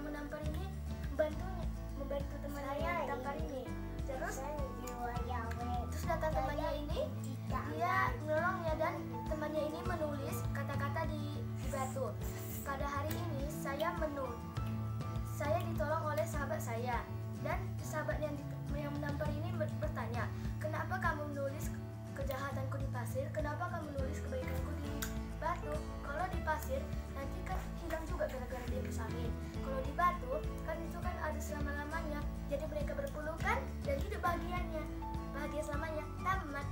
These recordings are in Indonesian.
menampar ini membantu temannya yang ditampar ini. Terus datang temannya ini, dia menolongnya dan temannya ini menulis kata-kata di batu. Pada hari ini saya ditolong oleh sahabat saya, dan sahabat yang menampar ini bertanya, kenapa kamu menulis kejahatanku di pasir, kenapa kamu menulis kebaikanku di batu? Kalau di pasir nanti kan hilang juga gara-gara dia bersalin. Kalau di batu kan itu kan ada selama-lamanya. Jadi mereka berpelukan dan hidup bahagia selamanya. Tamat.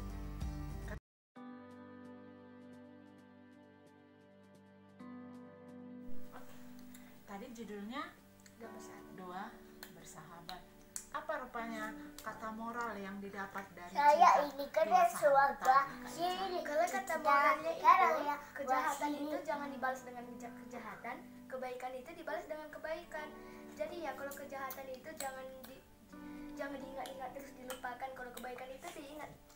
Tadi judulnya Dua Bersahabat. Apa rupanya kata moral yang didapat dari Saya ini kan dua sahabat sewaga tadi? sini. Kalau kata moralnya itu, kejahatan itu jangan dibalas dengan kejahatan, kebaikan itu dibalas dengan kebaikan. Jadi ya kalau kejahatan itu jangan diingat-ingat terus dilupakan, kalau kebaikan itu diingat